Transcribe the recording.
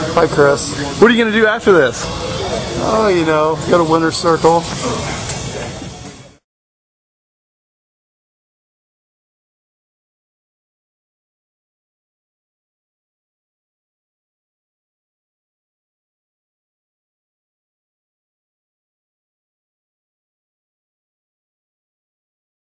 Hi, Chris. What are you going to do after this? Oh, you know, go to Winter Circle.